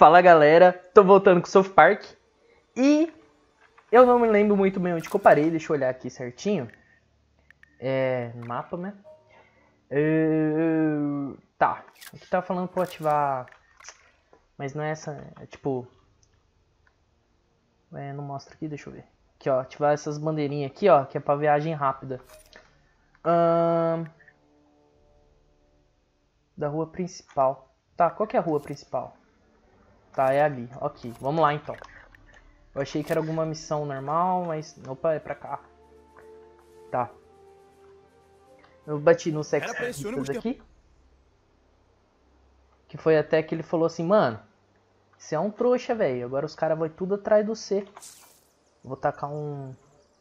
Fala galera, tô voltando com o South Park. E eu não me lembro muito bem onde que eu parei, deixa eu olhar aqui certinho. Mapa, né? Tá, aqui tá falando pra eu ativar. Mas não é essa, é tipo... não mostra aqui, deixa eu ver. Aqui ó, ativar essas bandeirinhas aqui ó, que é pra viagem rápida. Da rua principal. Tá, qual que é a rua principal? Tá, é ali, ok, vamos lá então. Eu achei que era alguma missão normal, mas... Opa, é pra cá. Tá. Eu bati no sexistas aqui. Que foi até que ele falou assim, mano, você é um trouxa, velho. Agora os caras vão tudo atrás do C. Vou tacar um...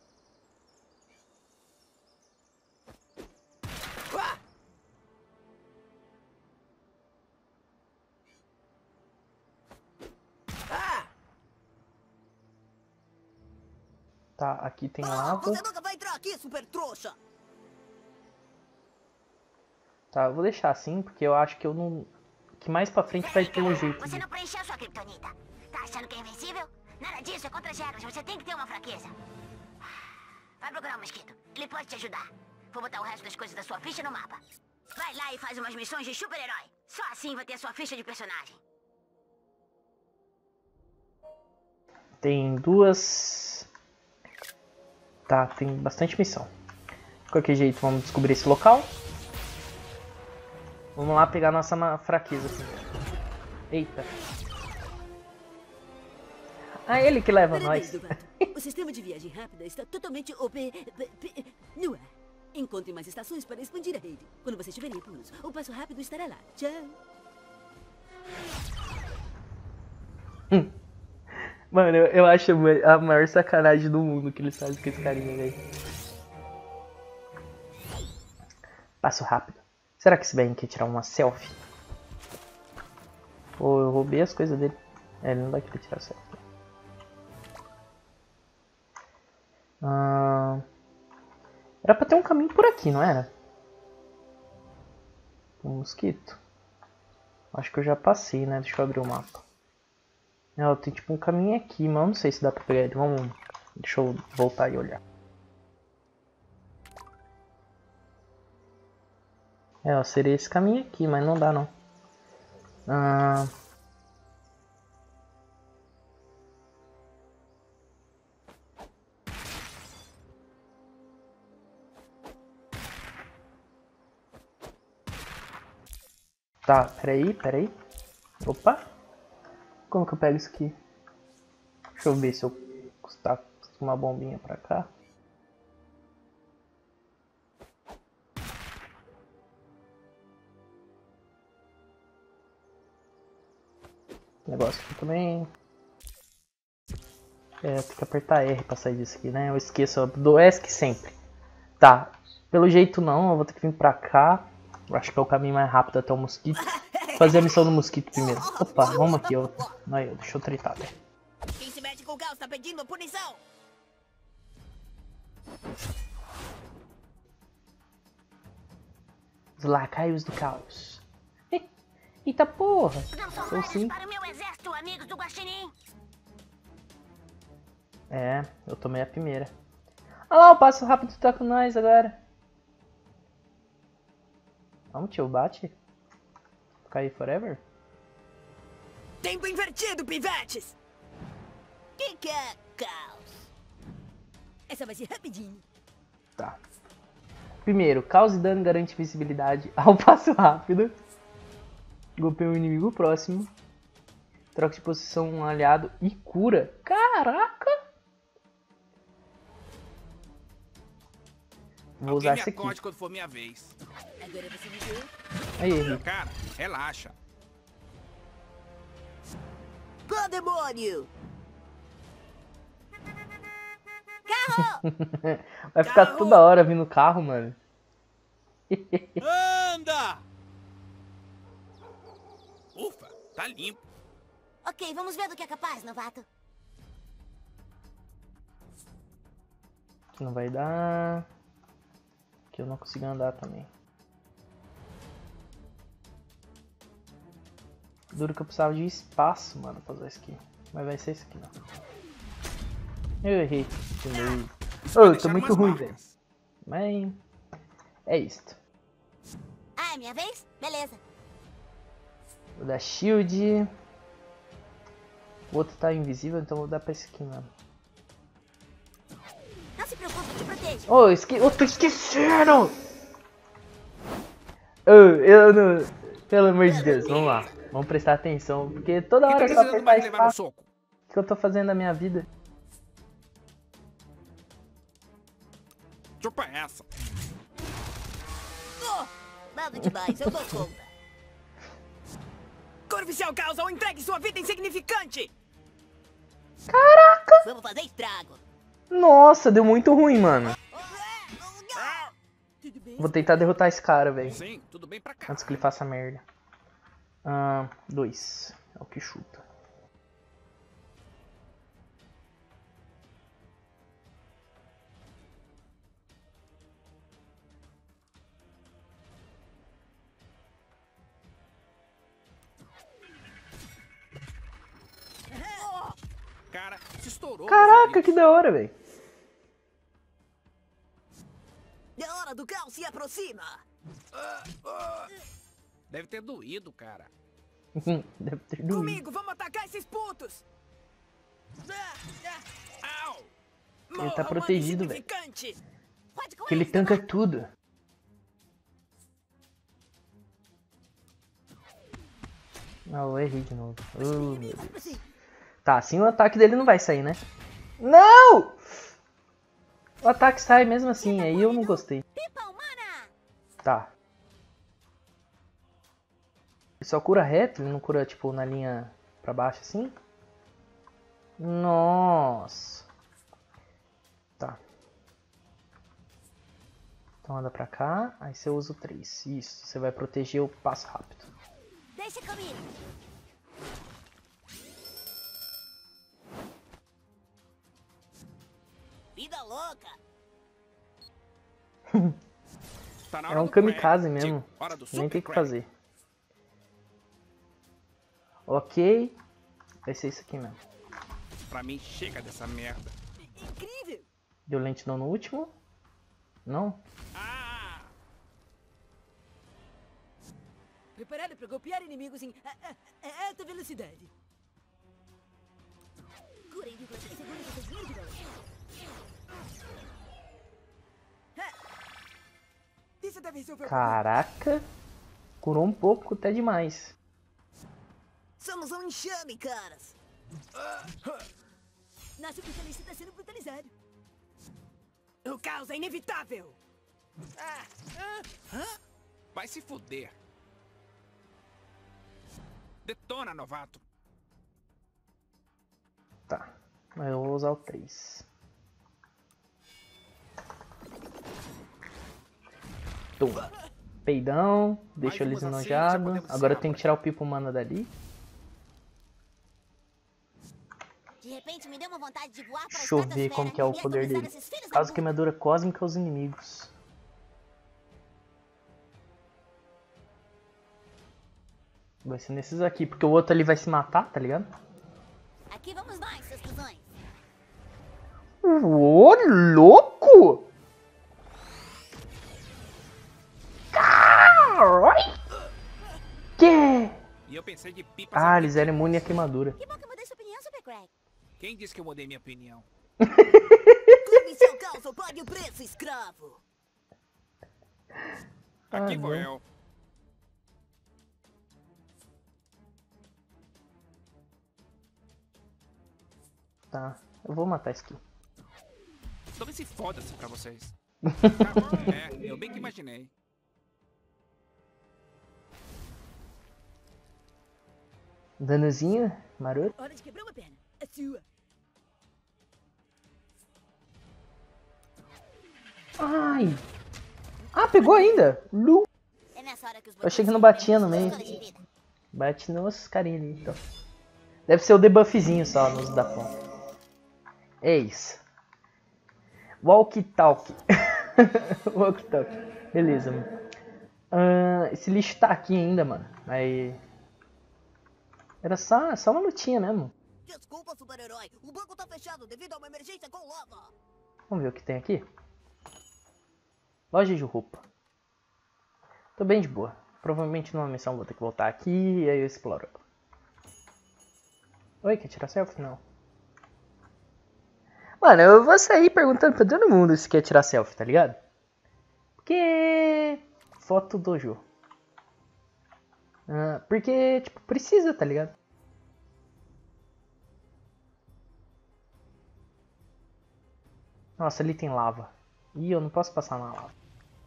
Tá, aqui tem lava. Você nunca vai entrar aqui, super trouxa! Tá, eu vou deixar assim, porque eu acho que eu não... Que mais pra frente vai ter um jeito. Você não preencheu sua criptonita. Tá achando que é invencível? Nada disso, é contra as regras. Você tem que ter uma fraqueza. Vai procurar um mosquito. Ele pode te ajudar. Vou botar o resto das coisas da sua ficha no mapa. Vai lá e faz umas missões de super-herói. Só assim vai ter a sua ficha de personagem. Tem duas... Tá, tem bastante missão. De qualquer jeito, vamos descobrir esse local. Vamos lá pegar nossa fraqueza primeiro. Eita. Ah, ele que leva nós. O sistema de viagem rápida está totalmente no ar. Encontre mais estações para expandir a rede. Quando você estiver em apuros, o passo rápido estará lá. Tchau. Mano, eu acho a maior sacanagem do mundo que eles fazem com esse carinha, velho. Passo rápido. Será que esse bem quer tirar uma selfie? Pô, eu roubei as coisas dele. Ele não vai querer tirar selfie. Era pra ter um caminho por aqui, não era? Um mosquito. Acho que eu já passei, né? Deixa eu abrir o mapa. Não, tem tipo um caminho aqui, mas eu não sei se dá pra pegar ele. Vamos... Deixa eu voltar e olhar. Ó, seria esse caminho aqui, mas não dá não. Tá, peraí. Opa! Como que eu pego isso aqui? Deixa eu ver se eu custar uma bombinha pra cá. Negócio aqui também. Tem que apertar R pra sair disso aqui, né? Eu esqueço do ESC sempre. Tá, pelo jeito não, eu vou ter que vir pra cá. Eu acho que é o caminho mais rápido até o mosquito. Fazer a missão do mosquito primeiro. Opa, vamos aqui, ó. Aí, deixa eu tritar, velho. Quem se mete com o caos tá pedindo punição. Os lacaios do caos. Eita porra! Não são Eu sim. para o meu exército, amigos do Guaxinim. Eu tomei a primeira. Olha lá, o passo rápido tá com nós agora. Vamos, tio, bate. Cair forever? Tempo invertido, pivetes! Que é caos? Essa vai ser rapidinho. Tá. Primeiro, cause dano garante visibilidade ao passo rápido. Golpeia um inimigo próximo. Troca de posição um aliado e cura. Caraca! Vou usar esse aqui. Quando for minha vez. Agora você me vê. Aí, Henrique. Cara, relaxa. Qual demônio? Carro! Vai ficar toda hora vindo carro, mano. Anda! Ufa, tá limpo. Ok, vamos ver do que é capaz, novato. Aqui não vai dar. Aqui eu não consigo andar também. Duro que eu precisava de espaço, mano, pra usar isso aqui. Mas vai ser isso aqui, não. Eu errei. Eu tô muito ruim, velho. Mas é isto. Ah, é minha vez? Beleza. Vou dar shield. O outro tá invisível, então vou dar pra esse aqui, mano. Não se preocupe, te protejo. Oh, tô esquecendo! Eu não... Pelo amor de Deus, vamos lá. Vamos prestar atenção, porque toda hora só apertar espaço. O que eu tô fazendo na minha vida? Chupa essa. Nada demais, eu dou conta. Cor oficial causa ou entregue sua vida insignificante! Caraca! Vamos fazer estrago. Nossa, deu muito ruim, mano. Tudo bem? Vou tentar derrotar esse cara, velho. Sim, tudo bem pra cá. Antes que ele faça merda. 2. É o que chuta. Cara, se estourou. Caraca, que da hora, velho. A hora do caos se aproxima! Deve ter doído, cara. Deve ter doído. Comigo, vamos atacar esses putos! Au! Ele tá protegido, velho. Insignificante! Pode com Porque ele isso, tanca tudo. Não, eu errei de novo. Oh, meu Deus. Tá, assim o ataque dele não vai sair, né? Não! O ataque sai mesmo assim, aí eu não gostei. Pipa humana! Tá. Ele só cura reto, ele não cura, tipo, na linha pra baixo assim? Nossa. Tá. Então anda pra cá, aí você usa o 3. Isso, você vai proteger o passo rápido. Deixa comigo. Vida louca. Tá na É hora um do kamikaze crack. mesmo. Digo, hora do Nem super tem o que crack. fazer. Ok. Vai ser isso aqui mesmo. Pra mim, chega dessa merda. Incrível! Deu lentidão no último? Não? Ah! Preparado para golpear inimigos em alta velocidade. Cura em 3 segundos e 6 mil de dólares. Isso deve resolver o Caraca. Curou um pouco, até demais. Somos um enxame, caras! Nosso brutalista está sendo brutalizado. O caos é inevitável! Vai se fuder. Detona, novato. Tá. Eu vou usar o 3. Toma. Peidão. Deixa eles umas assim, já enojados. podemos Agora eu encerrar tenho por que tirar o Pipo Mana dali. De repente me deu uma vontade de voar para Deixa eu ver como que é o poder dele. Causa queimadura cósmica aos inimigos. Vai ser nesses aqui, porque o outro ali vai se matar, tá ligado? Aqui vamos nós, seus cuzões. Ô, louco! Carai! Que? E eu pensei de pipas. Ah, eles eram imunes à queimadura. Que bom que eu mudei sua opinião, Super Craig. Quem disse que eu mudei minha opinião? Clube seu caos ou pague o preço, escravo! Aqui vou não. eu. Tá, eu vou matar esse aqui. Talvez se foda-se pra vocês. Eu bem que imaginei. Danozinho, maroto. Hora de quebrar uma perna. É sua. Ai! Ah, pegou ainda! Lu! É nessa hora que os Eu achei que botões não batia no se meio. escolhem de vida. Bate nos carinha ali, então. Deve ser o debuffzinho só nos da ponta. É isso. Walkie talkie. Walkie talkie. Beleza, mano. Esse lixo tá aqui ainda, mano. Aí. Era só uma lutinha mesmo. Desculpa, super-herói. O banco tá fechado devido a uma emergência com lava. Vamos ver o que tem aqui. Loja de roupa. Tô bem de boa. Provavelmente numa missão vou ter que voltar aqui e aí eu exploro. Oi, quer tirar selfie? Não. Mano, eu vou sair perguntando pra todo mundo se quer tirar selfie, tá ligado? Porque... Foto dojo. Porque, tipo, precisa, tá ligado? Nossa, ali tem lava. Ih, eu não posso passar na lava.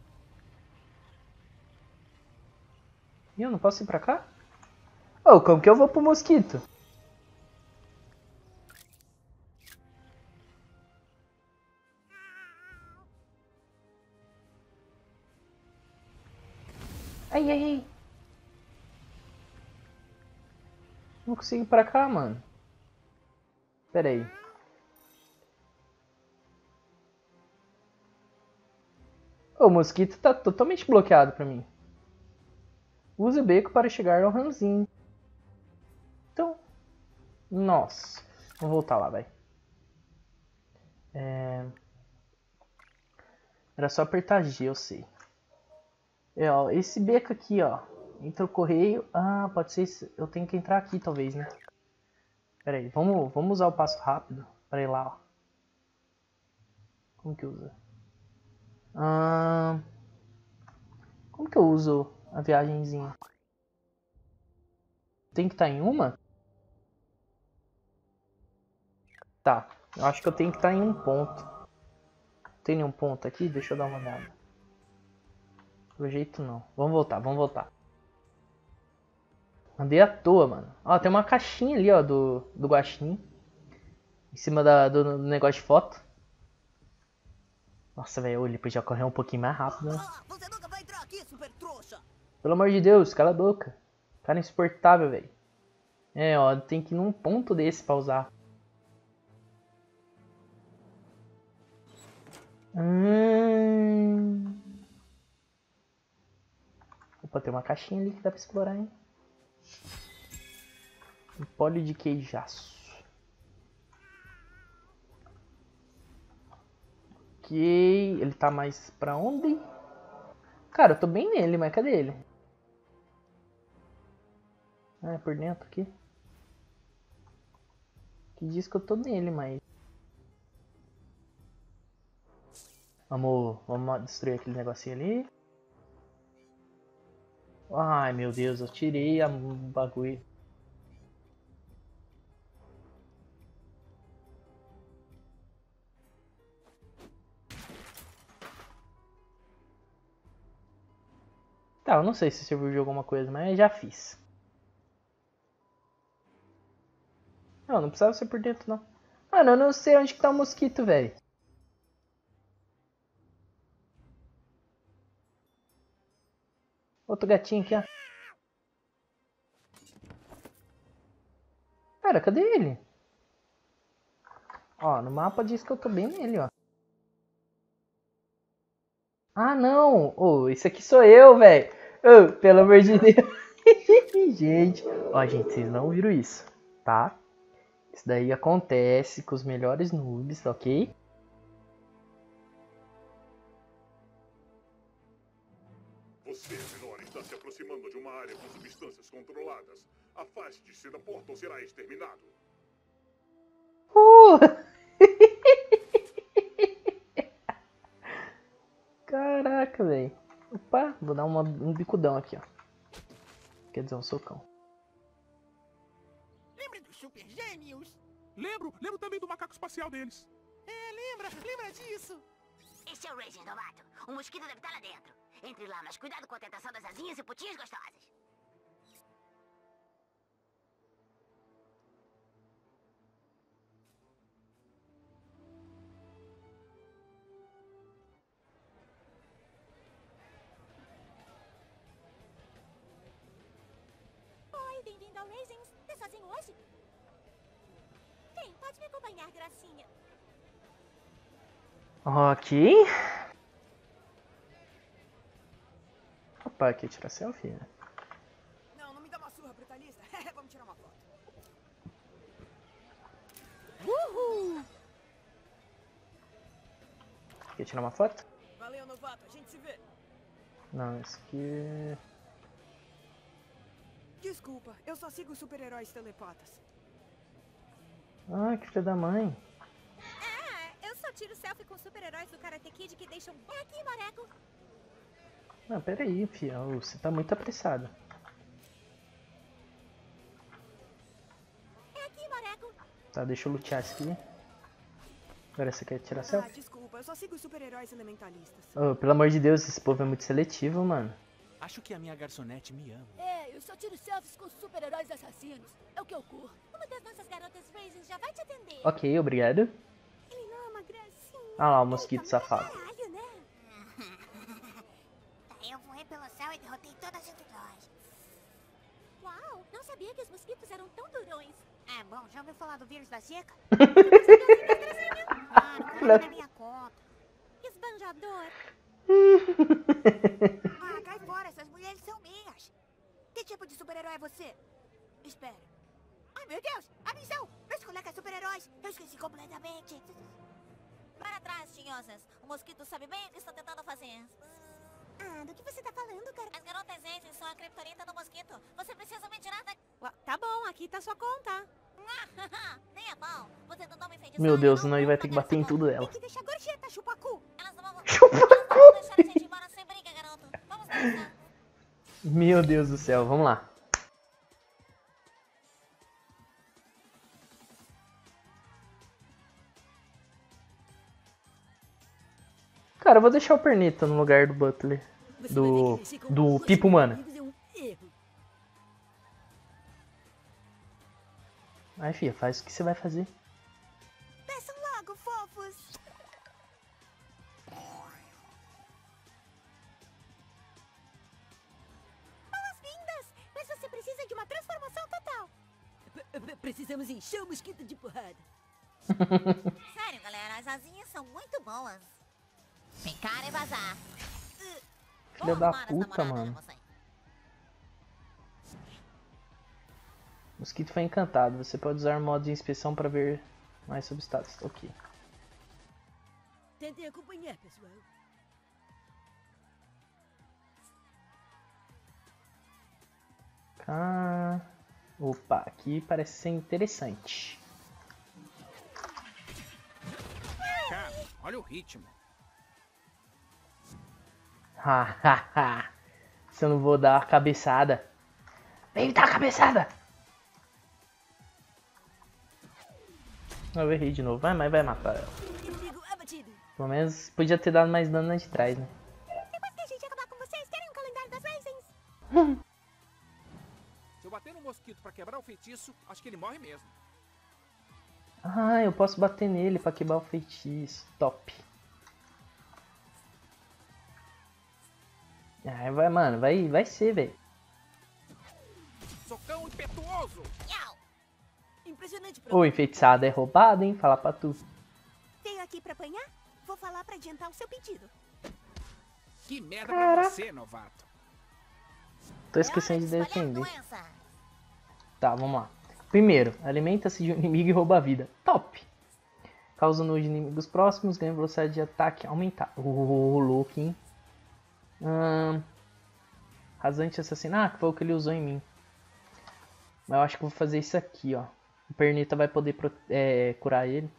Ih, eu não posso ir pra cá? Oh, como que eu vou pro mosquito? Ai, ai, ai. Não consigo ir pra cá, mano. Pera aí. O mosquito tá totalmente bloqueado pra mim. Use o beco para chegar ao ranzinho. Então... Nossa. Vamos voltar lá, vai. Era só apertar G, eu sei. Ó, esse beco aqui, ó. Entra o correio. Ah, pode ser... Eu tenho que entrar aqui, talvez, né? Pera aí. Vamos usar o passo rápido para ir lá, ó. Como que usa? Como que eu uso a viagenzinha? Tem que estar em uma? Tá. Eu acho que eu tenho que estar em um ponto. Tem nenhum ponto aqui? Deixa eu dar uma olhada. Pelo jeito não. Vamos voltar. Andei à toa, mano. Ó, tem uma caixinha ali, ó, do guaxinim. Em cima do negócio de foto. Nossa, velho, ele podia correr um pouquinho mais rápido, né? Você nunca vai entrar aqui, super trouxa. Pelo amor de Deus, cala a boca. Cara insuportável, velho. Ó, tem que ir num ponto desse pra usar. Opa, tem uma caixinha ali que dá pra explorar, hein? Um pólio de queijaço. Ok, ele tá mais pra onde? Cara, eu tô bem nele, mas cadê ele? É, por dentro aqui. Que diz que eu tô nele, mas... Vamos destruir aquele negocinho ali. Ai, meu Deus, eu tirei o bagulho. Tá, eu não sei se serviu de alguma coisa, mas já fiz. Não precisava ser por dentro, não. Mano, eu não sei onde que tá o mosquito, velho. Outro gatinho aqui, ó. Cara, cadê ele? Ó, no mapa diz que eu tô bem nele, ó. Ah, não! Oh, esse aqui sou eu, velho. Oh, pelo amor de Deus. Gente, ó, gente, vocês não viram isso, tá? Isso daí acontece com os melhores noobs, ok? Você, menor, está se aproximando de uma área com substâncias controladas. Afaste-se da porta ou será exterminado. Caraca, velho. Opa, vou dar um bicudão aqui, ó. Quer dizer, um socão. Lembra dos super gênios? Lembro também do macaco espacial deles. Lembra disso. Esse é o Raging Novato. O mosquito deve estar lá dentro. Entre lá, mas cuidado com a tentação das asinhas e putinhas gostosas. Oi, bem-vindo ao Raisins. Tá sozinho hoje? Vem, pode me acompanhar, gracinha. Ok. Opa, aqui tirar selfie, né? Não me dá uma surra, brutalista. Vamos tirar uma foto. Quer tirar uma foto? Valeu, novato. A gente se vê. Não, isso aqui... Desculpa, eu só sigo super-heróis telepatas. Ah, que filho da mãe. Eu só tiro selfie com super-heróis do Karate Kid que deixam... É aqui, Moreco. Não, pera aí, fia. Você tá muito apressado. É aqui, Moreco. Tá, deixa eu lutear isso aqui. Agora você quer tirar selfie? Desculpa, eu só sigo super-heróis elementalistas. Oh, pelo amor de Deus, esse povo é muito seletivo, mano. Acho que a minha garçonete me ama. Eu só tiro selfies com super-heróis assassinos. É o que eu curto. Uma das nossas garotas Raisins já vai te atender. Ok, obrigado. Ele não é uma gracinha. Ah lá, o mosquito Ele tá safado. pra caralho, né? Eu voei pelo céu e derrotei todas as heróis. Uau, não sabia que os mosquitos eram tão durões. É bom, já ouviu falar do vírus da Zika? Claro, Não. na minha conta. Esbanjador. Ah, cai fora, essas mulheres são minhas. Que tipo de super-herói é você? Espera. Ai, meu Deus, a missão! Meus colegas super-heróis, eu esqueci completamente. Para trás, tinhosas. O mosquito sabe bem o que está tentando fazer. Ah, do que você tá falando, cara? As garotas Raisins são a criptonita do mosquito. Você precisa me tirar da... Tá bom, aqui tá sua conta. Nem é bom. Você tentou me enfeitiçar. Meu Deus, eu senão ele vai ter que bater em nessa tudo conta. dela. Tem que deixar gorjeta, chupacu. Elas não vão... Elas não vão deixar a gente embora sem briga, garoto. Vamos dançar. Meu Deus do céu, vamos lá. Cara, eu vou deixar o Pernita no lugar do Butler. Do Pipo Humana. Ai, filha, faz o que você vai fazer. Peçam logo, fofos. Boas-vindas. Mas você precisa de uma transformação total. Precisamos encher o mosquito de porrada. Sério, galera, as asinhas são muito boas. Ficar e vazar. Filha da puta, mano. Mosquito foi encantado. Você pode usar o modo de inspeção para ver mais sobre status. Ok. Tentem acompanhar, pessoal. Ah, opa, aqui parece ser interessante. Cara, olha o ritmo. Hahaha. Se eu não vou dar a cabeçada. Vem dar a cabeçada! Eu errei de novo. Mas vai matar ela. Inimigo abatido. Pelo menos podia ter dado mais dano na de trás, né? Depois que a gente acabar com vocês, querem um calendário das Raisins? Se eu bater no mosquito pra quebrar o feitiço, acho que ele morre mesmo. Ah, eu posso bater nele pra quebrar o feitiço. Top. Ah, vai, mano. Vai ser, velho. Socão impetuoso! Impressionante pra Ô, enfeitiçado é roubado, hein? Falar pra tu. Veio aqui pra apanhar? Vou falar pra adiantar o seu pedido. Que merda pra você, novato. Tô esquecendo de defender. Tá, vamos lá. Primeiro, alimenta-se de um inimigo e rouba a vida. Top! Causa nojo de inimigos próximos, ganha velocidade de ataque aumentada. Louco, hein? Rasante assassino. Ah, que foi o que ele usou em mim. Mas eu acho que eu vou fazer isso aqui, ó. O Pernita vai poder curar ele.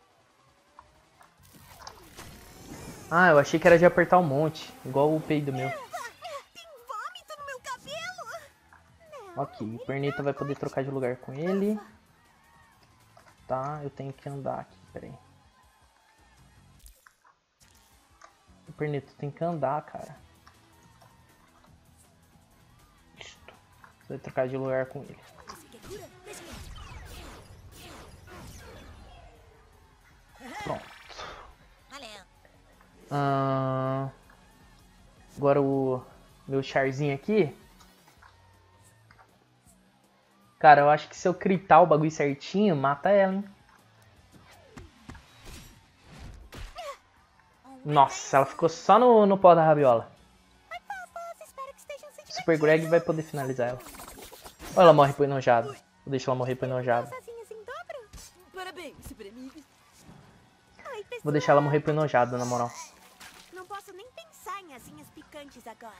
Ah, eu achei que era de apertar um monte. Igual o peido meu. Tem vômito no meu cabelo. Ok, o Pernita vai poder trocar de lugar com ele. Tá, eu tenho que andar aqui, peraí. O Pernita tem que andar, cara. Isto. Você vai trocar de lugar com ele. Você quer cura? Deixa eu... Pronto. Valeu. Agora o meu charzinho aqui. Cara, eu acho que se eu critar o bagulho certinho, mata ela, hein? Nossa, ela ficou só no pó da rabiola. Ai, papas, espero que estejam se divertindo. Super Greg vai poder finalizar ela. Ou ela morre por enojado. Vou deixar ela morrer por enojado. As asinhas em dobro? Parabéns, super amigos. Ai, pessoal. Vou deixar ela morrer por enojado, na moral. lasanhazinhas picantes agora.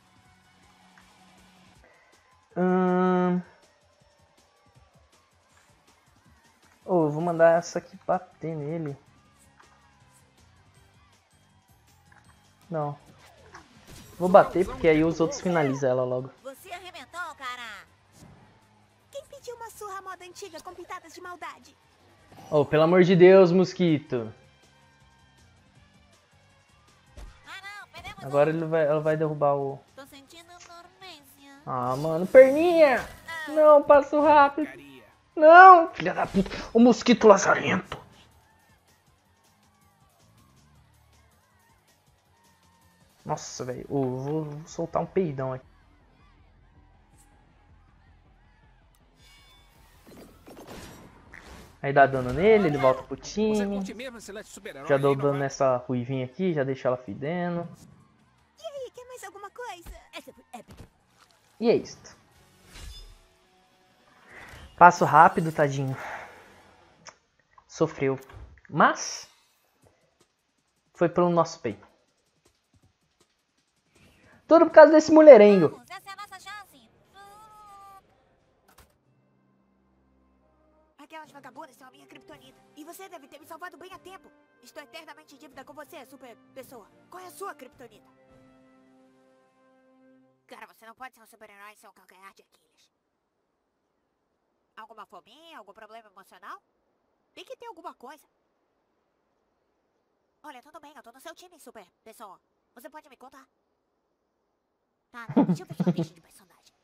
Eu vou mandar essa aqui bater nele. Não. Vou bater porque aí os outros finalizam ela logo. Você arrebentou, cara. Quem pediu uma surra à moda antiga com pitadas de maldade? Oh, pelo amor de Deus, mosquito. Não, perdemos. Agora ela vai derrubar o... Tô sentindo dormência. Ah, mano, perninha. Não, passo rápido. Porcaria. Não, filha da puta. O mosquito lazarento. Nossa, velho. Vou soltar um peidão aqui. Aí dá dano nele, ele volta pro Você time. curte mesmo esse lance super-herói? Já dou aí, não dano vai? nessa ruivinha aqui, já deixo ela fedendo. E aí, quer mais alguma coisa? Essa foi épica. E é isto. Passo rápido, tadinho. Sofreu. Mas foi pelo nosso bem. Tudo por causa desse mulherengo. Vamos, essa é a nossa chance. Aquelas vagabundas são a minha criptonita. E você deve ter me salvado bem a tempo. Estou eternamente em dívida com você, super pessoa. Qual é a sua criptonita? Cara, você não pode ser um super-herói sem um calcanhar de Aquiles. Alguma fobia? Algum problema emocional? Tem que ter alguma coisa. Olha, tudo bem, eu tô no seu time, super pessoa. Você pode me contar? Tá, deixa eu ver sua ficha de personagem.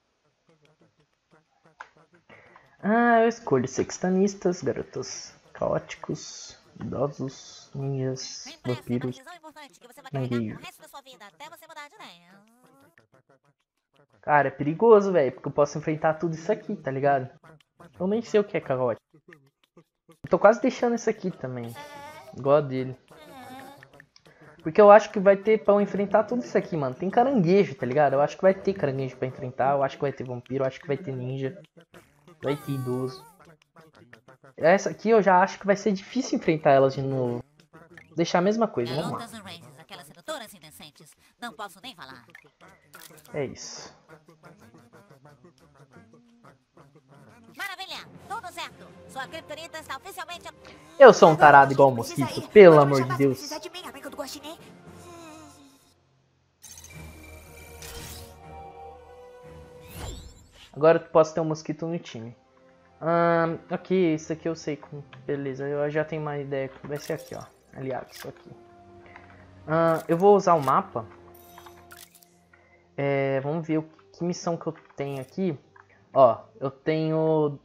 Ah, eu escolho sextanistas, garotos caóticos, idosos, ninjas, Lembre-se da vampiros. decisão importante que você vai carregar Mangueiro. pro resto da sua vida, até você mudar de ideia. Cara, é perigoso, velho, porque eu posso enfrentar tudo isso aqui, tá ligado? Eu nem sei o que é caótico. Eu tô quase deixando isso aqui também. Igual a dele. Porque eu acho que vai ter pra eu enfrentar tudo isso aqui, mano. Tem caranguejo, tá ligado? Eu acho que vai ter caranguejo pra enfrentar. Eu acho que vai ter vampiro. Eu acho que vai ter ninja. Vai ter idoso. Essa aqui eu já acho que vai ser difícil enfrentar elas de novo. Vou deixar a mesma coisa, vamos lá. Garotas Races, aquelas sedutoras indecentes. Não posso nem falar. É isso. Maravilha, tudo certo. Sua criptonita está oficialmente... Eu sou um tarado igual o Precisa mosquito, ir. pelo Pode me amor de chamar se Deus. precisar de mim, amigo do Guaxinim. Agora eu posso ter um mosquito no time. Ok, isso aqui eu sei como. Beleza, eu já tenho uma ideia. Vai ser aqui, ó. Aliado, isso aqui. Eu vou usar o mapa. Vamos ver que missão que eu tenho aqui. Ó, eu tenho...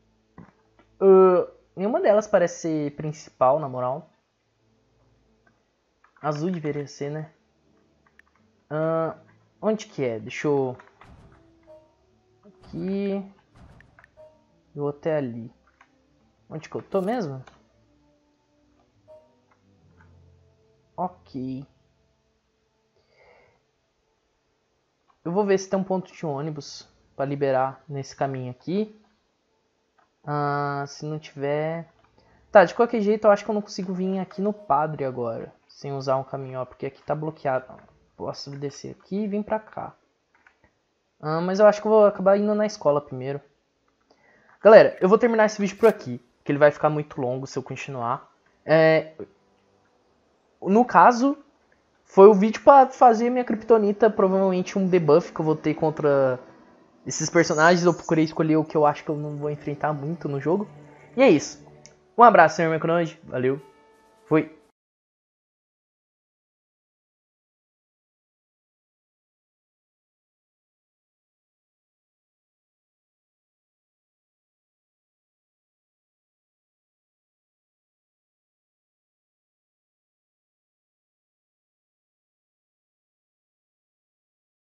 nenhuma delas parece ser principal, na moral. Azul deveria ser, né? Onde que é? Deixa eu... Aqui... Eu vou até ali. Onde que eu tô mesmo? Ok. Eu vou ver se tem um ponto de ônibus para liberar nesse caminho aqui. Se não tiver... Tá, de qualquer jeito eu acho que eu não consigo vir aqui no Padre agora. Sem usar um caminho, ó, porque aqui tá bloqueado. Posso descer aqui e vir pra cá. Mas eu acho que eu vou acabar indo na escola primeiro. Galera, eu vou terminar esse vídeo por aqui, que ele vai ficar muito longo se eu continuar. No caso, foi o vídeo pra fazer minha Kryptonita, provavelmente um debuff que eu vou ter contra esses personagens. Eu procurei escolher o que eu acho que eu não vou enfrentar muito no jogo. E é isso. Um abraço, senhor Meconoide. Valeu. Fui.